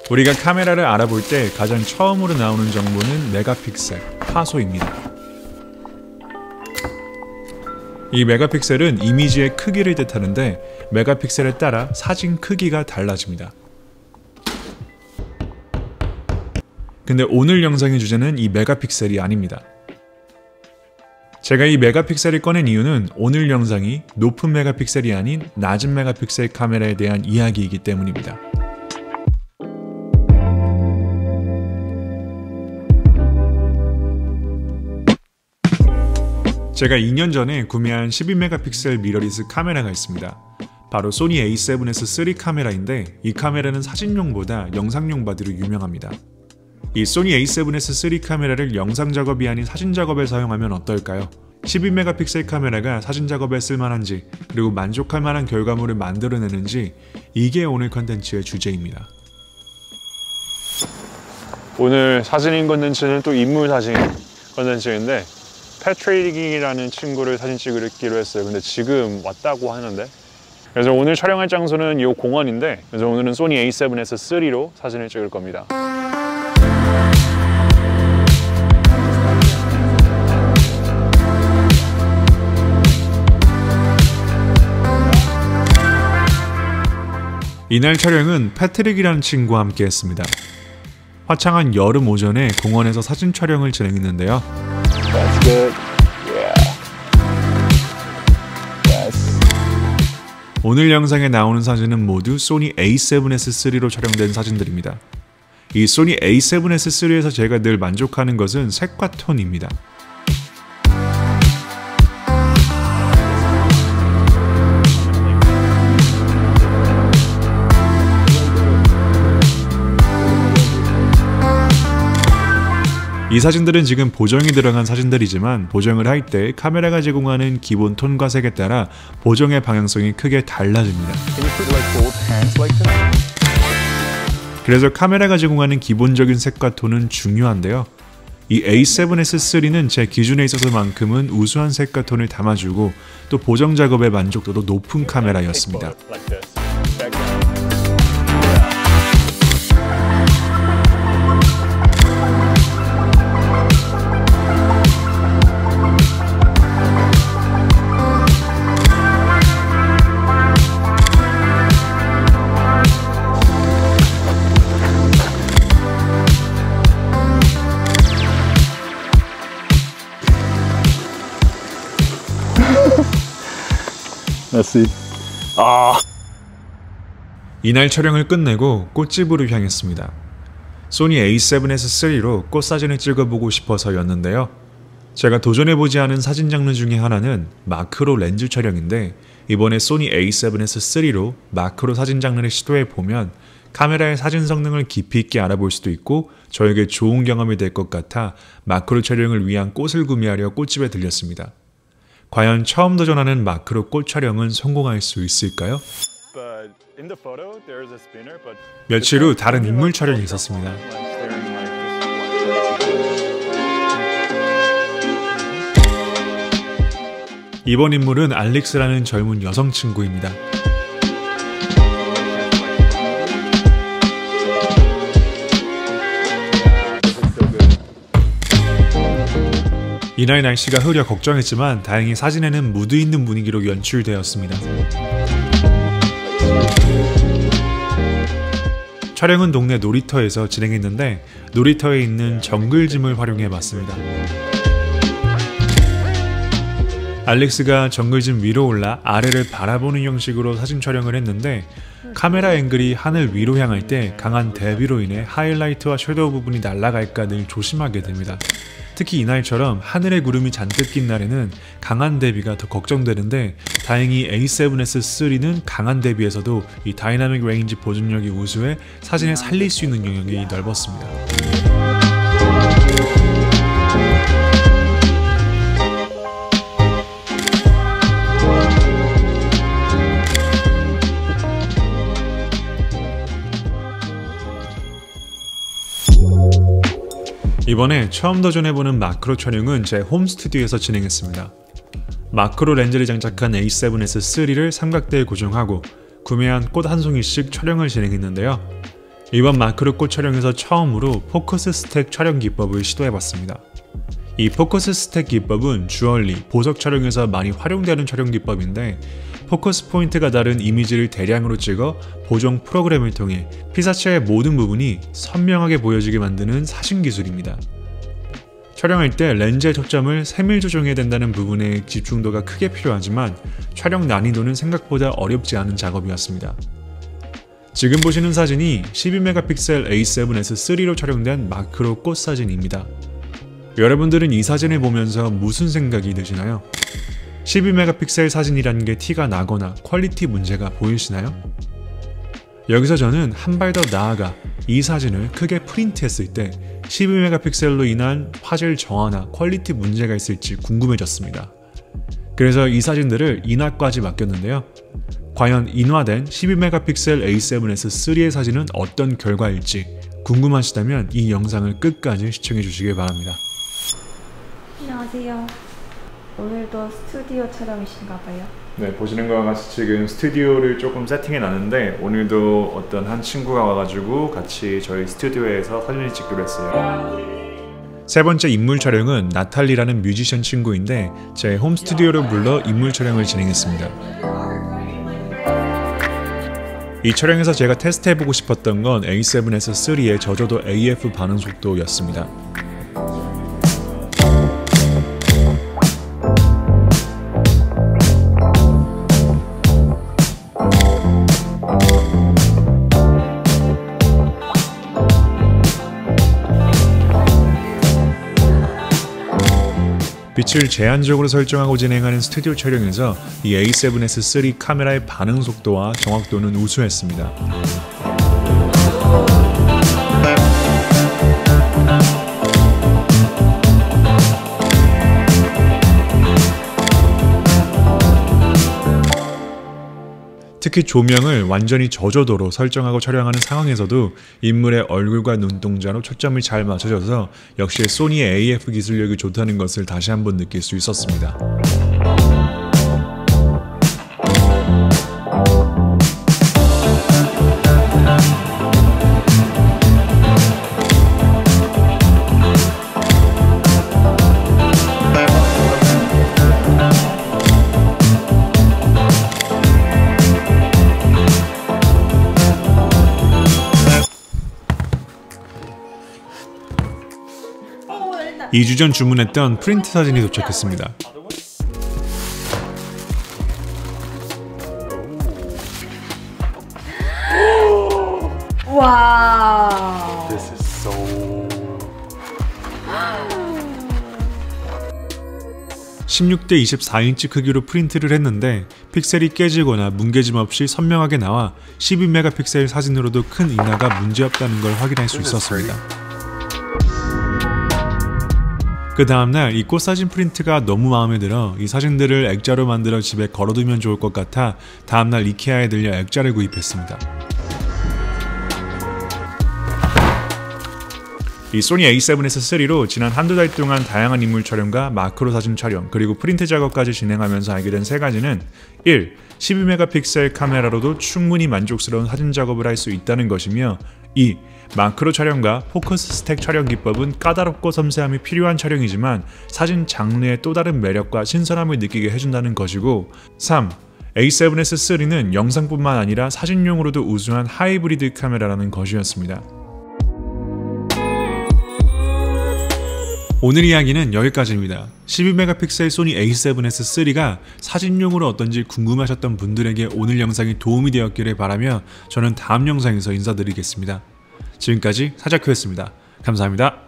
우리가 카메라를 알아볼 때 가장 처음으로 나오는 정보는 메가픽셀, 화소입니다. 이 메가픽셀은 이미지의 크기를 뜻하는데 메가픽셀에 따라 사진 크기가 달라집니다. 근데 오늘 영상의 주제는 이 메가픽셀이 아닙니다. 제가 이 메가픽셀을 꺼낸 이유는 오늘 영상이 높은 메가픽셀이 아닌 낮은 메가픽셀 카메라에 대한 이야기이기 때문입니다. 제가 2년 전에 구매한 12메가픽셀 미러리스 카메라가 있습니다. 바로 소니 a7S3 카메라인데 이 카메라는 사진용보다 영상용 바디로 유명합니다. 이 소니 a7S3 카메라를 영상 작업이 아닌 사진 작업에 사용하면 어떨까요? 12메가픽셀 카메라가 사진 작업에 쓸만한지 그리고 만족할 만한 결과물을 만들어내는지 이게 오늘 컨텐츠의 주제입니다. 오늘 사진인 컨텐츠는 또 인물 사진 컨텐츠인데 패트릭이라는 친구를 사진 찍기로 했어요. 근데 지금 왔다고 하는데 그래서 오늘 촬영할 장소는 이 공원인데 그래서 오늘은 소니 a7S3로 사진을 찍을 겁니다. 이날 촬영은 패트릭이라는 친구와 함께 했습니다. 화창한 여름 오전에 공원에서 사진 촬영을 진행했는데요. That's good. Yeah. Yes. 오늘 영상에 나오는 사진은 모두 소니 a7S3로 촬영된 사진들입니다. 이 소니 a7S3에서 제가 늘 만족하는 것은 색과 톤입니다. 이 사진들은 지금 보정이 들어간 사진들이지만 보정을 할 때 카메라가 제공하는 기본 톤과 색에 따라 보정의 방향성이 크게 달라집니다. 그래서 카메라가 제공하는 기본적인 색과 톤은 중요한데요. 이 a7S3는 제 기준에 있어서만큼은 우수한 색과 톤을 담아주고 또 보정 작업의 만족도도 높은 카메라였습니다. 이날 촬영을 끝내고 꽃집으로 향했습니다. 소니 a7S3로 꽃사진을 찍어보고 싶어서였는데요. 제가 도전해보지 않은 사진 장르 중에 하나는 마크로 렌즈 촬영인데 이번에 소니 a7S3로 마크로 사진 장르를 시도해보면 카메라의 사진 성능을 깊이 있게 알아볼 수도 있고 저에게 좋은 경험이 될 것 같아 마크로 촬영을 위한 꽃을 구매하려 꽃집에 들렸습니다. 과연 처음 도전하는 마크로 꽃 촬영은 성공할 수 있을까요? 며칠 후 다른 인물 촬영이 있었습니다. 이번 인물은 알릭스라는 젊은 여성 친구입니다. 이날 날씨가 흐려 걱정했지만 다행히 사진에는 무드 있는 분위기로 연출되었습니다. 촬영은 동네 놀이터에서 진행했는데 놀이터에 있는 정글짐을 활용해봤습니다. 알릭스가 정글짐 위로 올라 아래를 바라보는 형식으로 사진 촬영을 했는데 카메라 앵글이 하늘 위로 향할 때 강한 대비로 인해 하이라이트와 섀도우 부분이 날아갈까 늘 조심하게 됩니다. 특히 이날처럼 하늘에 구름이 잔뜩 낀 날에는 강한 대비가 더 걱정되는데 다행히 a7S3는 강한 대비에서도 이 다이나믹 레인지 보존력이 우수해 사진에 살릴 수 있는 영역이 넓었습니다. 이번에 처음 도전해보는 마크로 촬영은 제 홈 스튜디오에서 진행했습니다. 마크로 렌즈를 장착한 a7S3를 삼각대에 고정하고 구매한 꽃 한 송이씩 촬영을 진행했는데요. 이번 마크로 꽃 촬영에서 처음으로 포커스 스택 촬영 기법을 시도해봤습니다. 이 포커스 스택 기법은 주얼리, 보석 촬영에서 많이 활용되는 촬영 기법인데 포커스 포인트가 다른 이미지를 대량으로 찍어 보정 프로그램을 통해 피사체의 모든 부분이 선명하게 보여지게 만드는 사진 기술입니다. 촬영할 때 렌즈의 초점을 세밀 조정해야 된다는 부분에 집중도가 크게 필요하지만 촬영 난이도는 생각보다 어렵지 않은 작업이었습니다. 지금 보시는 사진이 12메가픽셀 A7S3로 촬영된 마크로 꽃 사진입니다. 여러분들은 이 사진을 보면서 무슨 생각이 드시나요? 12메가픽셀 사진이라는 게 티가 나거나 퀄리티 문제가 보이시나요? 여기서 저는 한 발 더 나아가 이 사진을 크게 프린트했을 때 12메가픽셀로 인한 화질 저하나 퀄리티 문제가 있을지 궁금해졌습니다. 그래서 이 사진들을 인화까지 맡겼는데요. 과연 인화된 12메가픽셀 A7S3의 사진은 어떤 결과일지 궁금하시다면 이 영상을 끝까지 시청해 주시길 바랍니다. 안녕하세요. 오늘도 스튜디오 촬영이신가 봐요. 네, 보시는 것과 같이 지금 스튜디오를 조금 세팅해 놨는데 오늘도 어떤 한 친구가 와가지고 같이 저희 스튜디오에서 사진을 찍기로 했어요. 세 번째 인물 촬영은 나탈리라는 뮤지션 친구인데 제 홈 스튜디오로 불러 인물 촬영을 진행했습니다. 이 촬영에서 제가 테스트해보고 싶었던 건 A7S3의 저조도 AF 반응 속도였습니다. 빛을 제한적으로 설정하고 진행하는 스튜디오 촬영에서 이 A7S3 카메라의 반응 속도와 정확도는 우수했습니다. 특히 조명을 완전히 저조도로 설정하고 촬영하는 상황에서도 인물의 얼굴과 눈동자로 초점을 잘 맞춰줘서 역시 소니의 AF 기술력이 좋다는 것을 다시 한번 느낄 수 있었습니다. 일단 2주 전 주문했던 프린트 사진이 도착했습니다. 와. This is so... 16대 24인치 크기로 프린트를 했는데 픽셀이 깨지거나 뭉개짐 없이 선명하게 나와 12메가픽셀 사진으로도 큰 인화가 문제없다는 걸 확인할 수 있었습니다. 그 다음날 이 꽃사진 프린트가 너무 마음에 들어 이 사진들을 액자로 만들어 집에 걸어두면 좋을 것 같아 다음날 이케아에 들려 액자를 구입했습니다. 이 소니 A7S3로 지난 한두 달 동안 다양한 인물 촬영과 마크로 사진 촬영 그리고 프린트 작업까지 진행하면서 알게 된 세 가지는 1. 12메가픽셀 카메라로도 충분히 만족스러운 사진 작업을 할 수 있다는 것이며 2. 마크로 촬영과 포커스 스택 촬영 기법은 까다롭고 섬세함이 필요한 촬영이지만 사진 장르의 또 다른 매력과 신선함을 느끼게 해준다는 것이고 3. A7S3는 영상뿐만 아니라 사진용으로도 우수한 하이브리드 카메라라는 것이었습니다. 오늘 이야기는 여기까지입니다. 12메가픽셀 소니 A7S3가 사진용으로 어떤지 궁금하셨던 분들에게 오늘 영상이 도움이 되었기를 바라며 저는 다음 영상에서 인사드리겠습니다. 지금까지 사자큐였습니다. 감사합니다.